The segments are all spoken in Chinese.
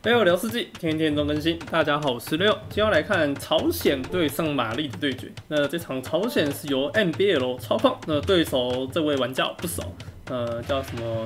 六六聊世纪，天天都更新。大家好，我是六，今天要来看朝鲜对上玛丽的对决。那这场朝鲜是由 MBL 操控，那对手这位玩家不熟，叫什么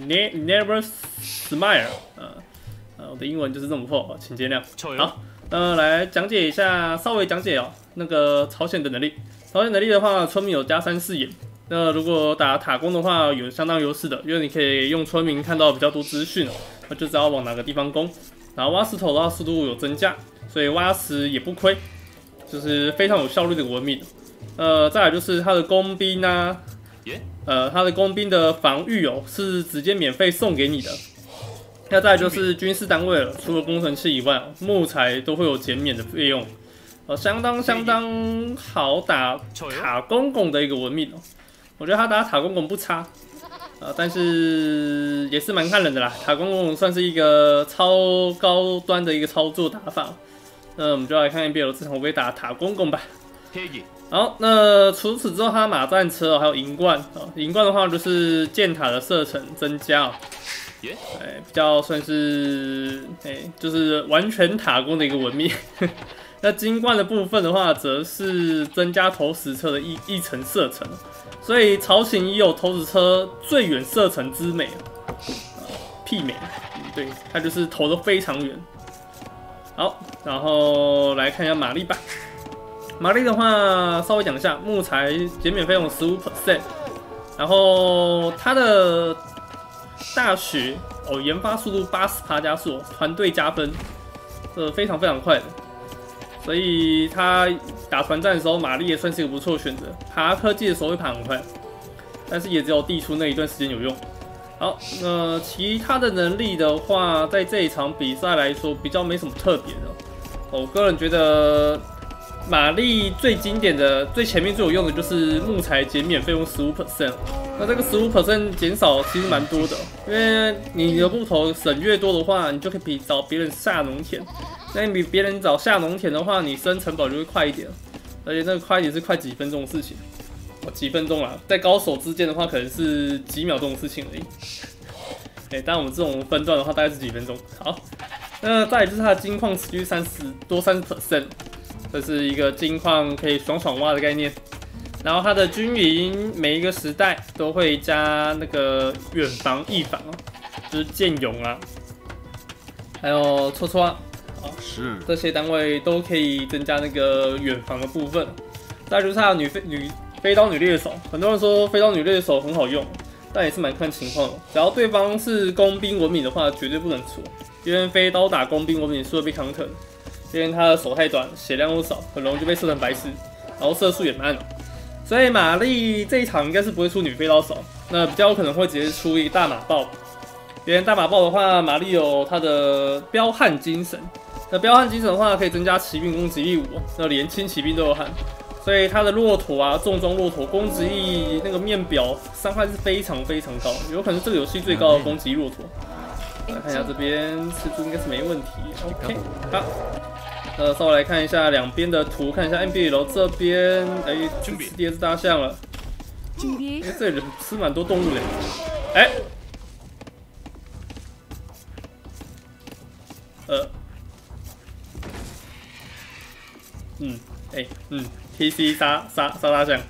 Never Smile， 我的英文就是这么破，请见谅。好，来讲解一下，稍微讲解哦，那个朝鲜的能力。朝鲜能力的话，村民有加3、4眼。那如果打塔攻的话，有相当优势的，因为你可以用村民看到比较多资讯哦，那就知道往哪个地方攻。然后挖石头的话，速度有增加，所以挖石也不亏，就是非常有效率的文明。再来就是他的工兵啊，他的工兵的防御哦，是直接免费送给你的。那再来就是军事单位了，除了工程器以外，木材都会有减免的费用，相当好打塔公公的一个文明哦。我觉得他打塔公公不差，但是也是蛮看人的啦。塔公公算是一个超高端的一个操作打法。那我们就来看 NBL 这场会不会打塔公公吧。好，那除此之后，他马战车还有银冠银冠的话就是箭塔的射程增加比较算是就是完全塔攻的一个文明。那金冠的部分的话，则是增加投石车的一层射程。所以朝鲜也有投石车最远射程之美，媲美，对，它就是投得非常远。好，然后来看一下玛丽吧。玛丽的话，稍微讲一下，木材减免费用15%，然后它的大学研发速度80%加速，团队加分，非常快的。所以他打团战的时候，玛丽也算是一个不错的选择。爬科技的时候会爬很快，但是也只有地出那一段时间有用。好，其他的能力的话，在这一场比赛来说比较没什么特别的。我个人觉得玛丽最经典的、最前面最有用的就是木材减免费用15%。那这个15% 减少其实蛮多的，因为你的木头省越多的话，你就可以找别人下农田。那你比别人早下农田的话，你生城堡就会快一点，而且那个快一点是快几分钟的事情，几分钟啦，在高手之间的话，可能是几秒钟的事情而已。当然我们这种分段的话，大概是几分钟。好，那再来就是它的金矿持续多30%，这是一个金矿可以爽挖的概念。然后它的军营每一个时代都会加那个远防、翼防就是剑勇啊，还有戳戳。是这些单位都可以增加那个远防的部分。再来就是它的飞刀女猎手，很多人说飞刀女猎手很好用，但也是蛮看情况的。只要对方是工兵文明的话，绝对不能错，因为飞刀打工兵文明是会被 counter， 因为它的手太短，血量又少，很容易就被射成白痴，然后射速也慢。所以玛丽这一场应该是不会出女飞刀手，那比较有可能会直接出一个大马豹。因为大马豹的话，玛丽有它的彪悍精神。那彪悍精神的话，可以增加骑兵攻击力5，那连轻骑兵都有悍，所以它的骆驼啊，重装骆驼攻击力那个面表伤害是非常高，有可能是这个游戏最高的攻击骆驼。来看一下这边吃猪应该是没问题 ，OK， 好，稍微来看一下两边的图，看一下 NBL 这边，吃第2只大象了，这里吃蛮多动物的，TC 杀大象，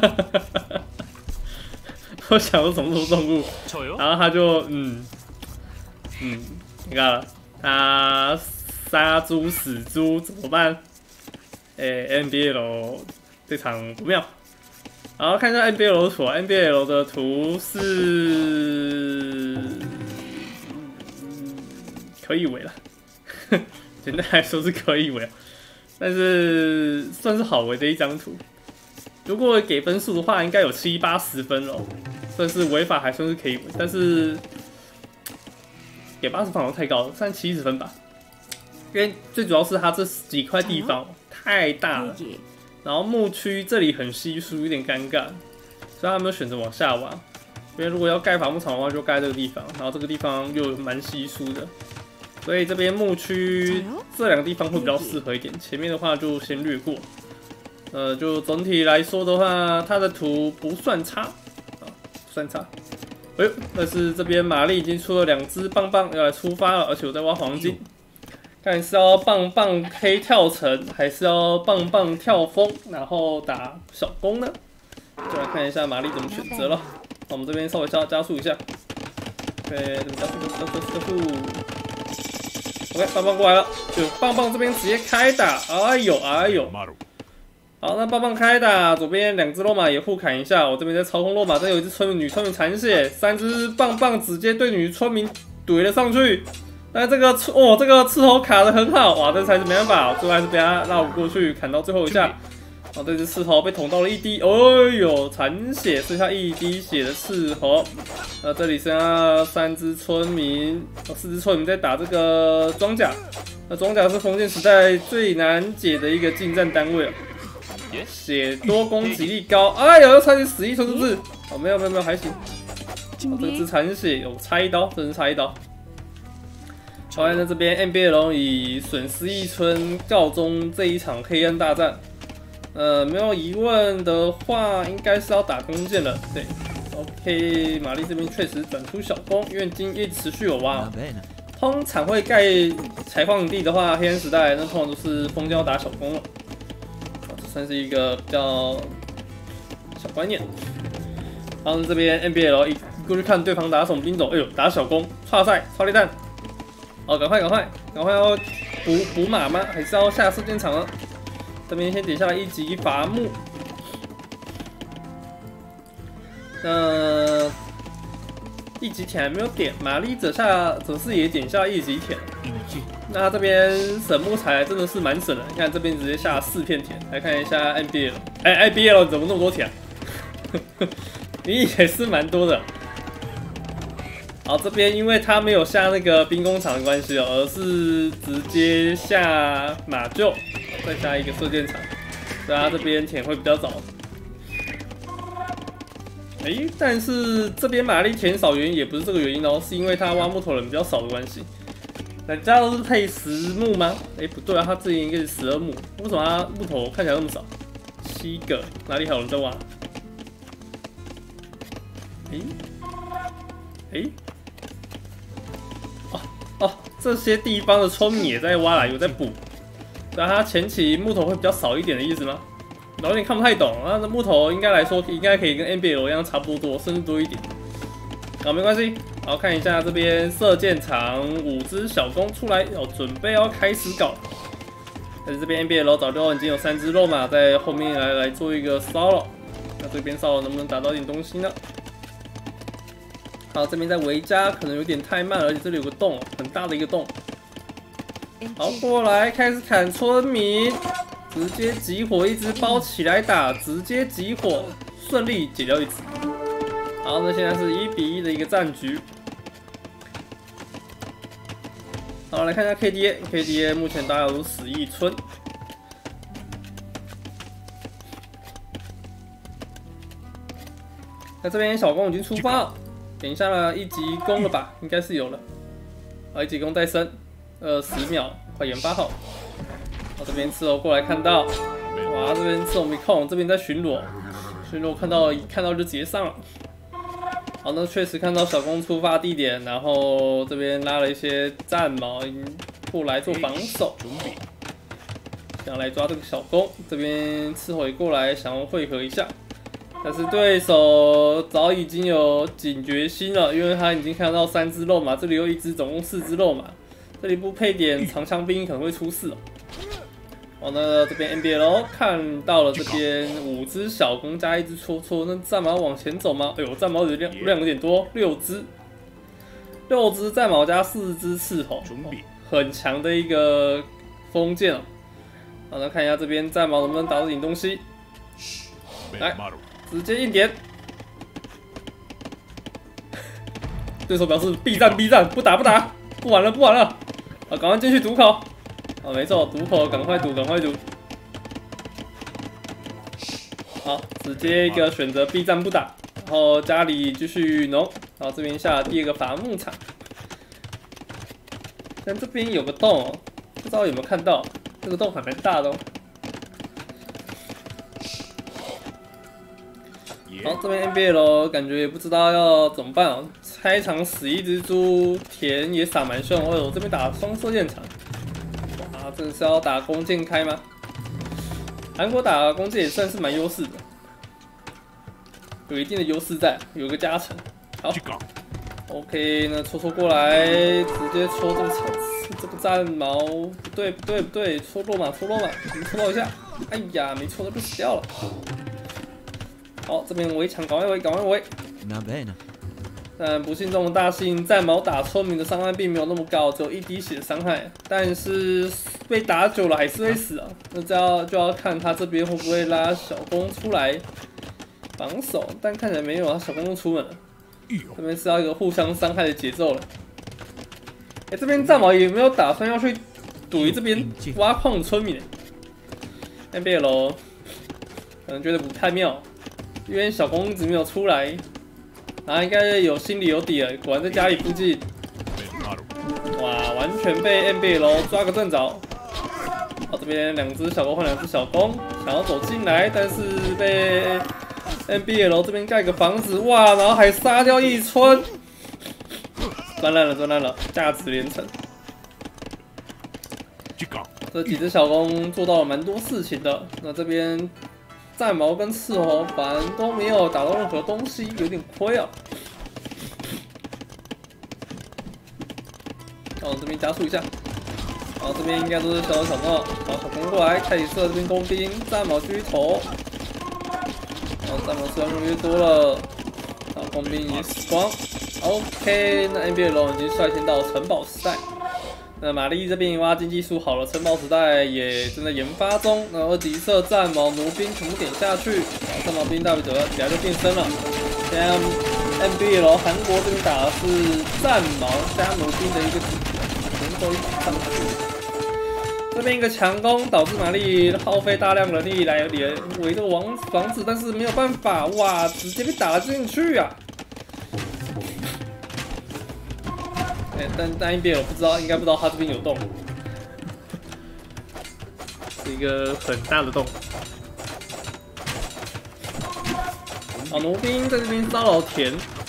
我想说什么动物，然后他就你看他杀猪死猪怎么办？NBL 这场不妙。然后看一下 NBL 的图，NBL 的图是可以围了，简单来说是可以围。但是算是好围的一张图，如果给分数的话，应该有70、80分哦，算是围法还算是可以围，但是给80分好像太高了，算70分吧。因为最主要是它这几块地方太大了，然后牧区这里很稀疏，有点尴尬，所以他没有选择往下挖。因为如果要盖伐木场的话，就盖这个地方，然后这个地方又蛮稀疏的。所以这边牧区这2个地方会比较适合一点，前面的话就先略过。就总体来说的话，它的图不算差，不算差。 哎呦，但是这边玛丽已经出了2只棒棒要来出发了，而且我在挖黄金，看是要棒棒黑跳层，还是要棒棒跳风，然后打小弓呢？就来看一下玛丽怎么选择了。我们这边稍微加速一下。对，加速。OK， 棒棒过来了，就棒棒这边直接开打，哎呦。好，那棒棒开打，左边2只肉马也互砍一下。我这边在操控肉马，这有一只女村民残血，3只棒棒直接对女村民怼了上去。但这个这个刺头卡得很好，哇，这才是没办法，最后还是被他绕过去砍到最后一下。哦，这只刺头被捅到了1滴，哎呦，残血，剩下1滴血的刺头。这里剩下3只村民，4只村民在打这个装甲。那装甲是封建时代最难解的一个近战单位了。血多，攻击力高，哎呦，又差点死一村，是不是？哦，没有，还行。哦，这只残血有差一刀，真是差一刀。好，在这边 NBL 以损失1村告终这一场黑暗大战。没有疑问的话，应该是要打弓箭了。对 ，OK， 玛丽这边确实转出小弓，因为今夜持续有挖。通常会盖采矿地的话，黑暗时代那通常都是封建要打小弓了。这算是一个比较小观念。然后这边 NBL 一过去看对方打什么兵种，哎呦，打小弓，超赛，超力弹。哦，赶快要补马吗？还是要下射箭场呢？这边先点下来1级伐木，1级铁还没有点，玛丽则是也点下1级铁。那这边省木材真的是蛮省的，你看这边直接下4片田。来看一下 NBL， IBL 怎么那么多田？你也是蛮多的。好，这边因为他没有下那个兵工厂的关系哦，而是直接下马厩，再下一个射箭场，所以他这边填会比较早。但是这边玛丽填少原因也不是这个原因哦，是因为他挖木头人比较少的关系。人家都是配10木吗？不对啊，他这里应该是12木，为什么他木头看起来那么少？7个，哪里还有人在挖？这些地方的村民也在挖啦，有在补。但他前期木头会比较少一点的意思吗？有点看不太懂。那木头应该来说，应该可以跟 NBL 一样差不多，甚至多一点。好，没关系。好，看一下这边射箭场5只小弓出来，准备要开始搞。但是这边 NBL 早就已经有3只肉马在后面来做一个骚扰。那这边骚扰能不能打到点东西呢？好，这边在围家可能有点太慢了，而且这里有个洞，很大的一个洞。好，过来开始砍村民，直接集火1只包起来打，直接集火，顺利解掉1只。好，那现在是1比1的一个战局。好，来看一下 KDA 目前大家都死1村。那这边小弓已经出发了。点下了1级弓了吧？应该是有了。好，1级弓再升，20秒，快研发好。好，这边刺头过来看到，哇，这边刺头没空，这边在巡逻，看到就直接上了。好，那确实看到小弓出发地点，然后这边拉了一些战矛过来做防守，想来抓这个小弓。这边刺头也过来想要汇合一下。但是对手早已经有警觉心了，因为他已经看到3只肉马，这里有1只，总共4只肉马，这里不配点长枪兵可能会出事哦。好，那这边 NBL 看到了这边5只小弓加1只戳戳，那战矛往前走吗？哎呦，战矛量有点多，6只战矛加4只刺头，很强的一个封建哦。好，那看一下这边战矛能不能打到点东西，来。直接硬点，对手表示避战，不打，不玩了。啊，赶快进去堵口。啊，没错，堵口，赶快堵。好，直接一个选择避战不打，然后家里继续农，然后这边下第2个伐木场。但这边有个洞哦，不知道有没有看到，这个洞还蛮大的哦。 好，这边 NBL 感觉也不知道要怎么办哦。开场死一只猪，田也撒蛮凶，哦，这边打双射箭场，哇，这是要打弓箭开吗？韩国打弓箭也算是蛮优势的，有一定的优势在，有个加成。好 ，OK， 那戳过来，直接戳这个战矛，不对，戳落马，没戳到一下，哎呀，没戳到就死掉了。好，这边围墙，赶快围。但不幸中的大幸，战矛打村民的伤害并没有那么高，只有1滴血的伤害。但是被打久了还是会死啊。那这样就要看他这边会不会拉小弓出来防守，但看起来没有啊，小弓都出门了。这边是要一个互相伤害的节奏了。这边战矛有没有打算要去堵这边挖矿的村民？NBL 可能觉得不太妙。因为小公一直没有出来，然后应该心里有底了，果然在家里附近。哇，完全被 NBL 抓个正着。好，这边2只小公换2只小公，想要走进来，但是被 NBL 这边盖个房子，哇，然后还杀掉一村，赚烂了，价值连城。这几只小公做到了蛮多事情的，那这边。战矛跟斥候反正都没有打到任何东西，有点亏啊。好，这边加速一下。好，这边应该都是小闹。好，小攻过来，开始射这边工兵，战矛继续投。好，战矛数量越多了。好，工兵已经死光。OK， 那 NBL 已经率先到城堡时代。那玛丽这边挖经技术好了，城堡时代也正在研发中。然后敌色战矛、弩兵全部点下去，战矛兵代表等下就变身了。现在 NBL 韩国这边打的是战矛加弩兵的一个组合，全都一起上去。这边一个强攻导致玛丽耗费大量人力来围这个房子，但是没有办法，哇，直接被打进去啊！但 NBL 不知道，应该不知道他这边有洞，是一个很大的洞。好，弩兵在这边骚扰田。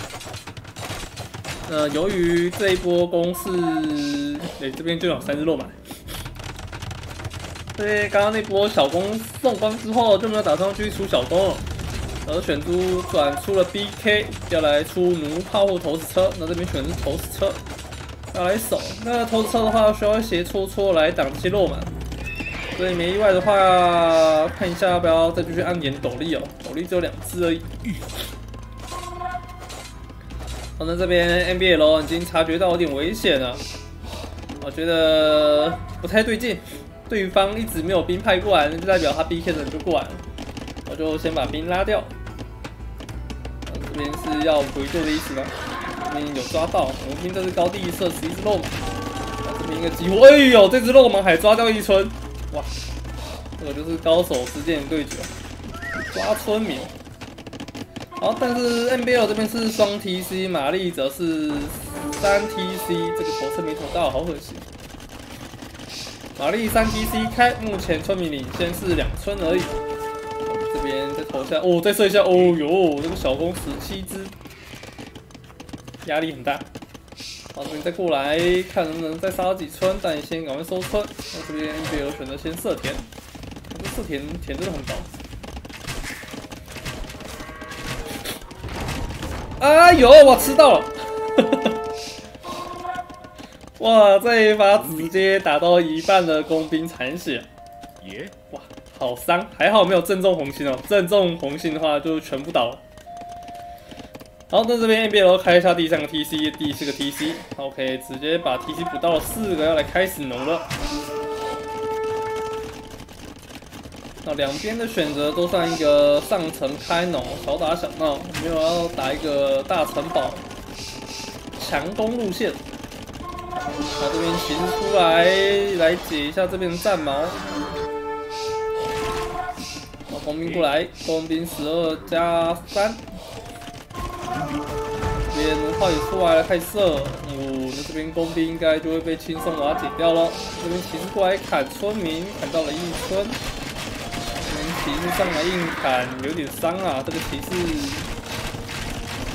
由于这一波攻势，这边就有3只落马。对，刚刚那波小攻送光之后，就没有打算继续出小攻了，而选转出了 BK， 要来出弩炮或投石车。那这边选的是投石车。要来守，那投石车的话需要斜戳来挡这些落马，所以没意外的话，看一下要不要再继续按点斗笠哦，斗笠只有2只而已。好，那这边 NBL 已经察觉到有点危险了，我觉得不太对劲，对方一直没有兵派过来，那就代表他 BK 的人就过来了，我就先把兵拉掉。这边是要回救的意思吗？这边有抓到，弩兵这是高地射死1只肉蟒，这边一个机会，哎呦，这只肉蟒还抓掉1村，哇，这个就是高手之间的对决，抓村民。好，但是 NBL 这边是双 TC， 玛丽则是3 TC， 这个头村没投到，好可惜。玛丽3 TC 开，目前村民领先是2村而已。这边再投下，哦，再射一下，哦哟，这个小攻17只。压力很大，好，这边再过来看能不能再杀几村，但先赶快收村。那这边 NBL 选择先射田，这射田真的很高。哎呦，我吃到了！哇，这一发直接打到一半的工兵残血，哇，好伤，还好没有正中红心哦，正中红心的话就全部倒了。好，那这边 NBL 开一下第3个 TC， 第4个 TC，OK， 直接把 TC 补到了4个，要来开始农了。那2边的选择都算一个上层开农，小打小闹，没有要打一个大城堡强攻路线。好，这边行出来解一下这边的战矛。好，工兵过来，工兵12+3。这边弩炮也出来了，开始射，那这边工兵应该就会被轻松瓦解掉了。这边骑士过来砍村民，砍到了1村。这边骑士上来硬砍，有点伤啊，这个骑士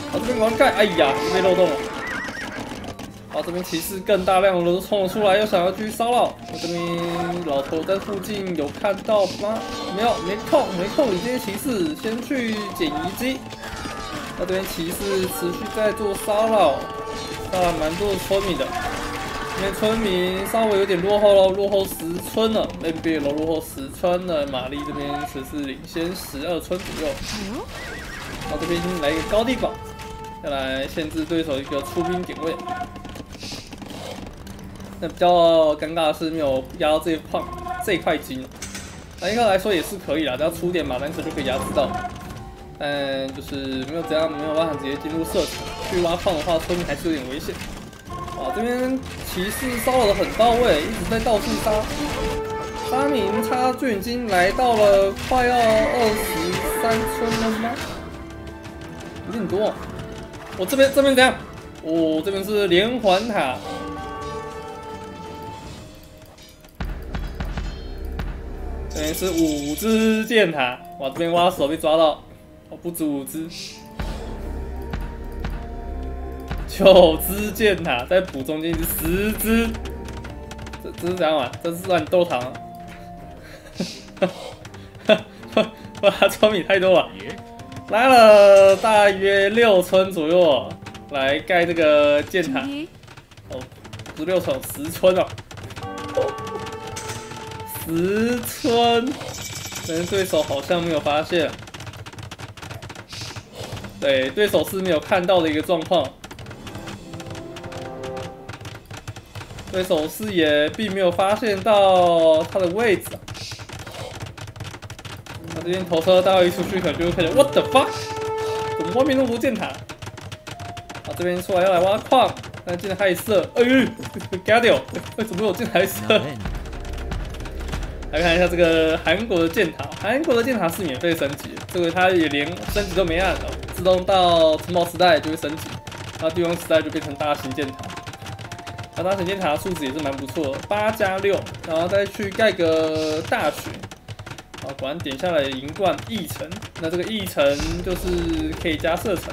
这边玩盖，哎呀，被漏洞了。这边骑士更大量的都冲了出来，又想要继续骚扰。这边老头在附近有看到吗？没有，没空理这些骑士，先去捡遗迹。这边骑士持续在做骚扰，骚扰蛮多的村民的。因为村民稍微有点落后喽，落后10村了 ，NBA 落后10村了。玛丽这边只是领先12村左右。这边来一个高地堡，要来限制对手一个出兵点位。那比较尴尬的是没有压到这一块金，应该来说也是可以啦，只要出点马兰蛇就可以压制到。但就是没有办法直接进入射场去挖矿的话，村民还是有点危险。这边骑士骚扰的很到位，一直在到处杀。沙明他就已经来到了快要23村了吗？有点多。这边怎样？这边是连环塔。这边是5只箭塔，这边挖手被抓到，不止5只，9只箭塔，再补中间10只，这是怎样玩？这是让你斗糖啊！哇，村民太多了，来了大约6村左右，来盖这个箭塔。不是6村，10村哦。10村，但对手好像没有发现。对，对手是没有看到的一个状况。对手视野并没有发现到他的位置。这边投射大一出去，可能就会看见 What the fuck？ 怎么外面那么多箭塔？这边出来要来挖矿，但竟然还射，给他掉！怎么有箭还射？来看一下这个韩国的箭塔，韩国的箭塔是免费升级，这个它也连升级都没按，自动到城堡时代就会升级，然后帝王时代就变成大型箭塔。大型箭塔的数值也是蛮不错的，8+6，然后再去盖个大学，果然点下来银冠翼城，那这个翼城就是可以加射程。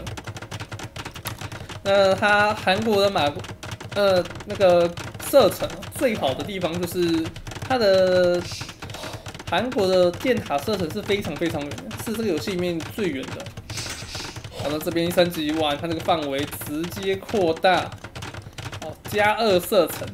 那它韩国的那个射程最好的地方就是它的韩国的箭塔射程是非常远的，是这个游戏里面最远的。好的，这边升级完，它这个范围直接扩大，+2射程。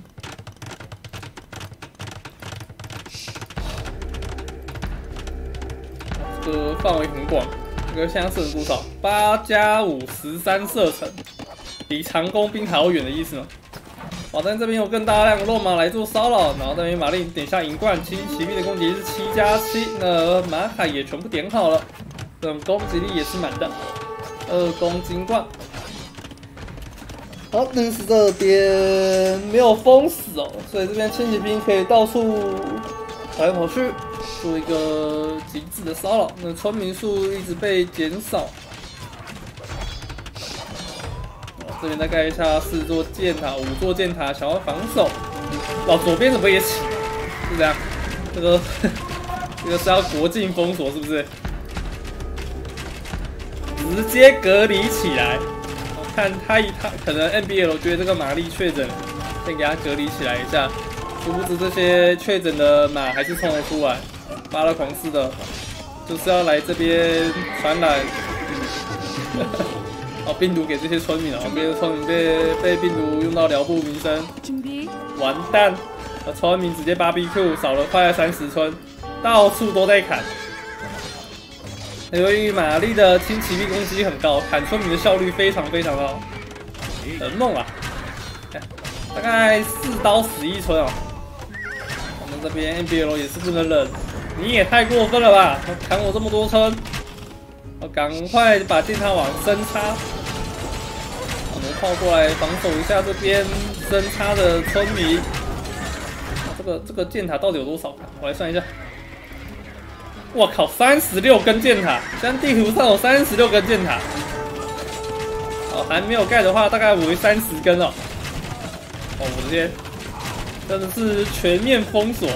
这个范围很广，这个现在射程多少？8+5 13射程，比长弓兵还要远的意思呢。但这边有更大量的肉马来做骚扰，然后这边马令点下银冠，骑兵的攻击是7+7，那马卡也全部点好了，攻击力也是满的，2攻金冠。好，但是这边没有封死哦，所以这边轻骑兵可以到处跑来跑去，做一个极致的骚扰。那村民数一直被减少。这边再盖一下4座箭塔、5座箭塔，想要防守。左边怎么也起？是这样？这个是要国境封锁是不是？直接隔离起来。我看他可能 NBL 觉得这个马力确诊，先给他隔离起来一下。殊不知这些确诊的马还是冲了出来，发了狂似的，就是要来这边传染。病毒给这些村民这些村民被病毒用到辽不民生，完蛋！村民直接BBQ，少了快30村，到处都在砍。由于玛丽的轻骑兵攻击力很高，砍村民的效率非常高，很猛啊！大概4刀死1村哦。我们这边 NBL 也是不能忍，你也太过分了吧！砍我这么多村！赶快把箭塔往深插，我们靠过来防守一下这边深插的村民。这个箭塔到底有多少？我来算一下。我靠，36根箭塔！现在地图上有36根箭塔。还没有盖的话，大概为30根哦。我的天，真的是全面封锁。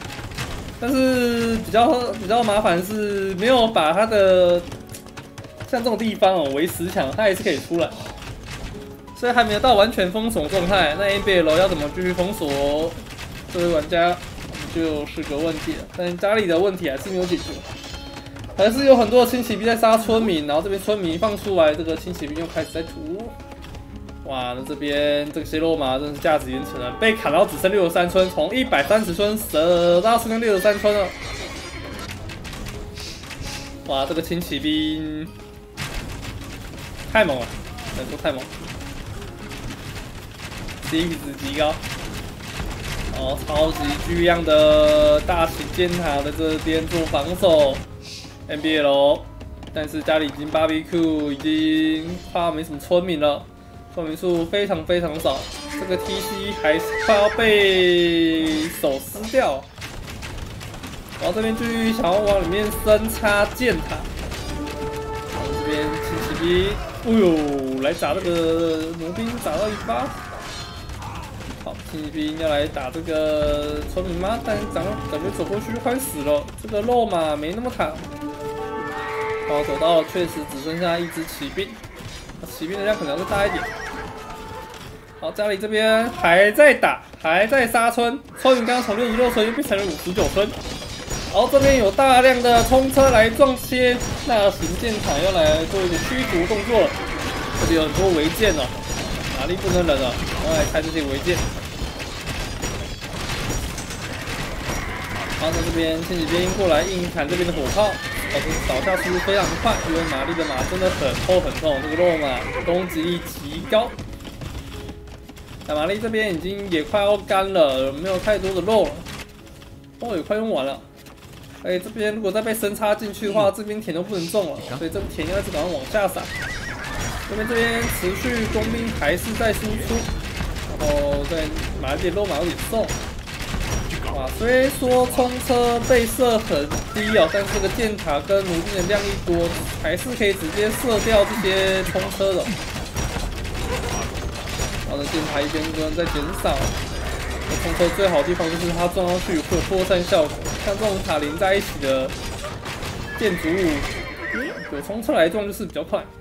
但是比较麻烦是没有把它的像这种地方哦，为10强它还是可以出来，所以还没有到完全封锁状态。那 NBL 要怎么继续封锁这位玩家，就是个问题了。但家里的问题还是没有解决，还是有很多的轻骑兵在杀村民，然后这边村民放出来，这个轻骑兵又开始在屠。哇，那这边这个血肉马真是价值连城了，被砍到只剩63村，从130村折到剩下63村了。哇，这个轻骑兵太猛了，能说太猛 ，CP 值极高。哦，超级巨量的大型箭塔在这边做防守 ，NBL， 但是家里已经 BBQ 已经快要没什么村民了。村民数非常非常少，这个 TC 还是快要被手撕掉。然后这边继续想要往里面深插箭塔，然后这边轻骑兵，哎呦，来打这个弩兵，打到一发。好，轻骑兵要来打这个村民吗？但感觉走过去就快死了，这个肉马没那么坦。好，走到了，确实只剩下一只骑兵。骑兵的量可能要大一点。好，家里这边还在打，还在杀村，村民刚刚从66村又变成了59村。然后这边有大量的冲车来撞切，大型箭塔要来做一个驱逐动作了。这里有很多违建哦，哪里不能忍啊？然后来拆这些违建。然后在这边轻骑兵过来硬砍这边的火炮。倒下速度非常快，因为玛丽的马真的很厚很重，这个肉马攻击力极高。那玛丽这边已经也快要干了，没有太多的肉了，肉也快用完了。哎，这边如果再被深插进去的话，这边田都不能种了，所以这个田要一直赶快往下撒。这边持续工兵还是在输出，然后在玛丽的肉马有点重。哇，虽说冲车被射很低哦，但是这个箭塔跟弩兵的量一多，还是可以直接射掉这些冲车的。然后呢，箭塔一边在减少。冲车最好的地方就是它撞上去会有扩散效果，像这种塔连在一起的建筑物，有冲车来撞就是比较快。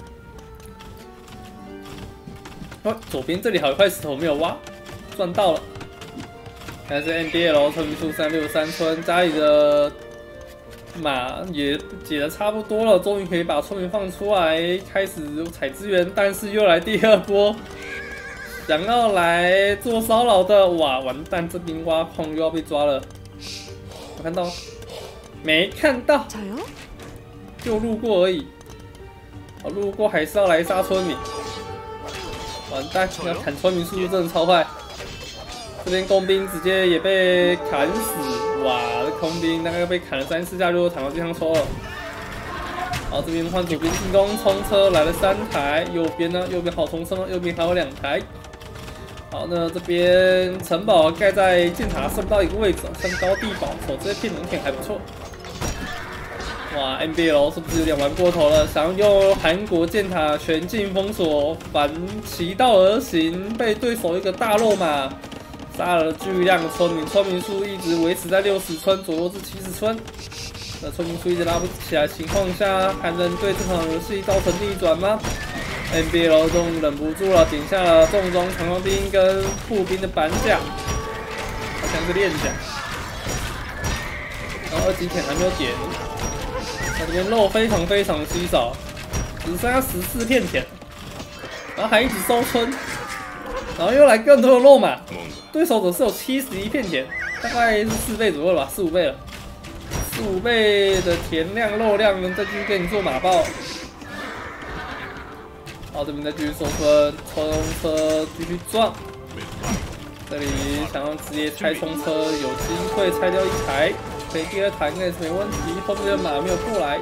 哦，左边这里还有一块石头没有挖，赚到了。还是 NBL 村民数363村，家里的马也解得差不多了，终于可以把村民放出来，开始采资源，但是又来第二波，想要来做骚扰的，哇，完蛋，这边挖矿又要被抓了。有看到？没看到，就路过而已。我路过还是要来杀村民，完蛋，要砍村民速度真的超快。这边工兵直接也被砍死，哇！这空兵大概被砍了3、4下就躺到地上抽了。然后这边换左边进攻，冲车来了3台，右边呢？右边好冲车吗？右边还有2台。好，那这边城堡盖在箭塔射不到一个位置，像高地堡守这些片农田还不错。哇 ，NBL 是不是有点玩过头了？想要用韩国箭塔全境封锁，反其道而行，被对手一个大肉马杀了巨量的村民，村民数一直维持在60村左右至70村。那村民数一直拉不起来的情况下，还能对这场游戏造成逆转吗 ？NBL 终于忍不住了，点下了重装长枪兵跟步兵的板甲，好像是链甲。然后2级田还没有点，那这边肉非常非常稀少，只剩下14片田，然后还一直收村。然后又来更多的肉马，对手则是有71片田，大概是4倍左右吧，4、5倍了，4、5倍的田量、肉量，能再继续给你做马爆。好，这边再继续收村，冲车继续撞。这里想要直接拆冲车，有机会拆掉1台，所以第2台应该是没问题。后面的马没有过来。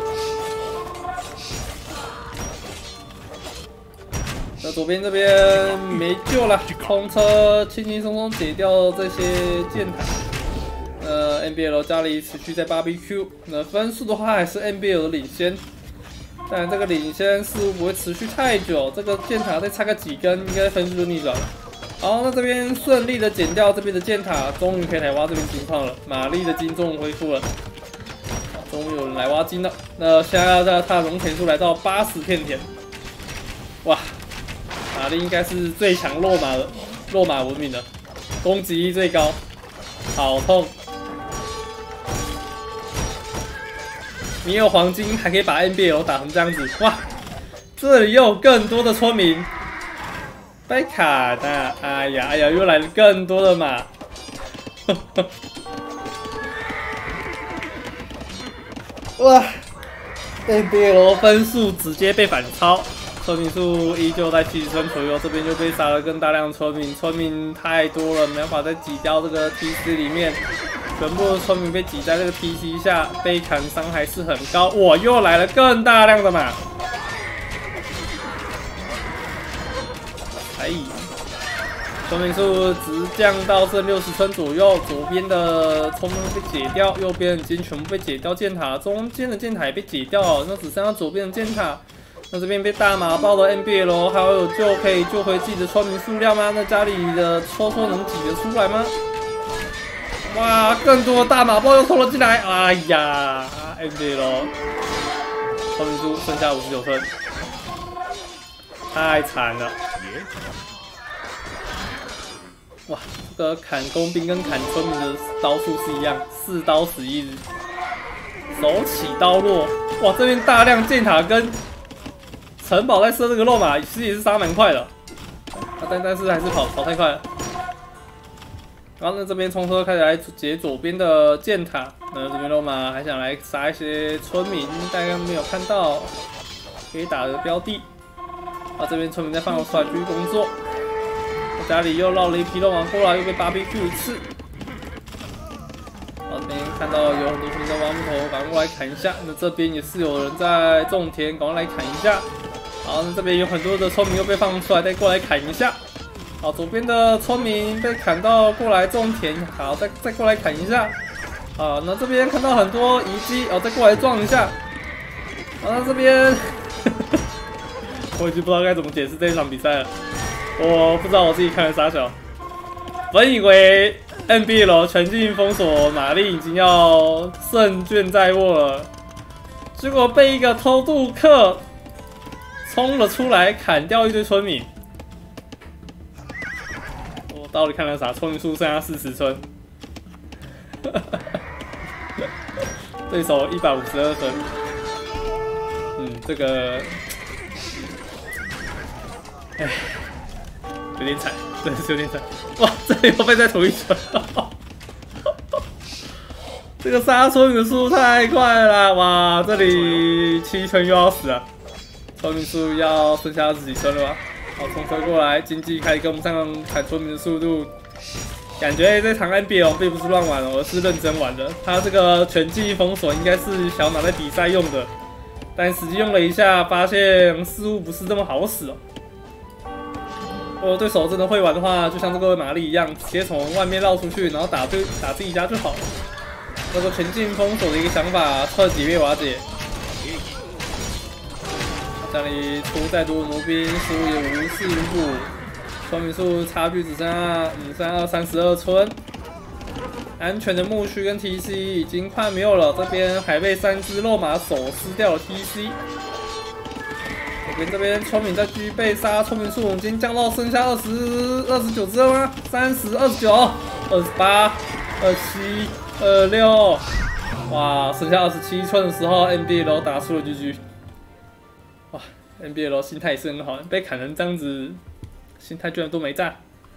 那左边这边没救了，冲车轻轻松松解掉这些箭塔。NBL 家里持续在 BBQ， 那分数的话还是 NBL 的领先，但这个领先似乎不会持续太久。这个箭塔再插个几根，应该分数就逆转了。好，那这边顺利的剪掉这边的箭塔，终于可以来挖这边金矿了。玛丽的金终于恢复了。 终于有人来挖金了。那现在他的农田数来到80片田，哇！玛丽应该是最强落马文明的，攻击力最高，好痛！你有黄金还可以把 NBL 打成这样子，哇！这里又有更多的村民被砍啊！哎呀，又来了更多的马。哇 ！NBL 分数直接被反超，村民数依旧在70村左右，这边就被杀了更大量的村民，村民太多了，没办法再挤掉这个 TC 里面，全部的村民被挤在这个 TC 下，被砍伤还是很高。哇，又来了更大量的马！哎。村民数直降到剩60村左右，左边的村民被解掉，右边已经全部被解掉箭塔，中间的箭塔也被解掉了，那只剩下左边的箭塔。那这边被大马爆的 NBL 还有可以救回自己的村民数量吗？那家里的抽能挤得出来吗？哇，更多的大马爆又冲了进来！哎呀 ，NBL 村民数剩下59村，太惨了。哇，这个砍工兵跟砍村民的刀数是一样，4刀死1日，手起刀落。哇，这边大量箭塔跟城堡在射这个肉马，其实也是杀蛮快的，但是还是跑太快了。然后呢，这边冲车开始来解左边的箭塔，这边肉马还想来杀一些村民，大家没有看到可以打的标的。这边村民在放出来继续工作。家里又绕了一批肉马过来，又被BBQ一次。这边看到有很多村民在挖木头，赶过来砍一下。那这边也是有人在种田，赶过来砍一下。好，那这边有很多的村民又被放出来，再过来砍一下。好，左边的村民被砍到过来种田，好，再过来砍一下。好，那这边看到很多遗迹，再过来撞一下。好，那这边我已经不知道该怎么解释这一场比赛了。我不知道我自己看了啥小，本以为 NBL 全境封锁玛丽已经要胜券在握了，结果被一个偷渡客冲了出来，砍掉一堆村民。我到底看了啥？村民数剩下40村，对手152村。这个，哎。有点惨，真的是有点惨！哇，这里又被再捅一拳，这个杀村民的速度太快了啦！哇，这里7圈又要死了，村民数要剩下20几村了吧？好，冲车过来，经济开始跟不上砍村民的速度，感觉这场 NBL 并不是乱玩，而是认真玩的。他这个全境封锁应该是想拿来比赛用的，但实际用了一下，发现似乎不是这么好使哦。对手真的会玩的话，就像这个玛丽一样，直接从外面绕出去，然后打自己家就好了。这个全境封锁的一个想法彻底被瓦解。这里出再多弩兵，似乎也无事无补。村民数差距只剩下32村。安全的牧区跟 TC 已经快没有了，这边还被3只肉马手撕掉了 TC。这边村民在继续被杀，村民数已经降到剩下29只了吗？30、29、28、27、26，哇，剩下27村的时候 ，NBL 打出了 GG。哇 ，NBL 心态也是很好，被砍成这样子，心态居然都没炸。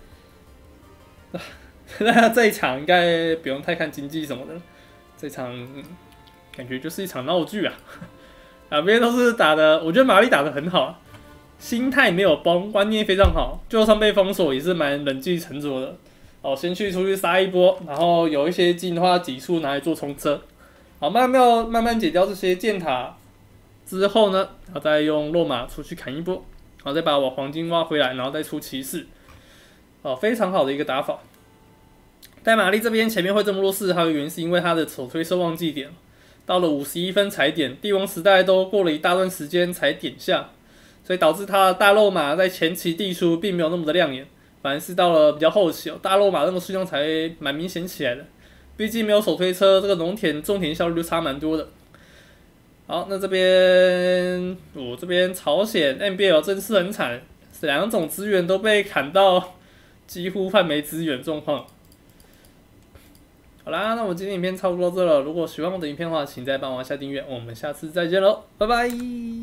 那这一场应该不用太看经济什么的，这场感觉就是一场闹剧啊。两边都是打的，我觉得玛丽打得很好，心态没有崩，观念非常好，就算被封锁也是蛮冷静沉着的。好，先出去杀一波，然后有一些金的话挤出拿来做冲车。好，慢慢解掉这些箭塔之后呢，然后再用落马出去砍一波，然后再把我黄金挖回来，然后再出骑士。好，非常好的一个打法。但玛丽这边前面会这么弱势，还有原因是因为他的手推车忘记点了。到了51分才点，帝王时代都过了一大段时间才点下，所以导致他的大肉马在前期地出并没有那么的亮眼，反而是到了比较后期大肉马那个数量才蛮明显起来的。毕竟没有手推车，这个农田种田效率就差蛮多的。 好，那我这边朝鲜 NBL 真是很惨，两种资源都被砍到几乎快没资源状况。好啦，那我今天影片差不多到这了。如果喜欢我的影片的话，请再帮我下订阅。我们下次再见喽，拜拜。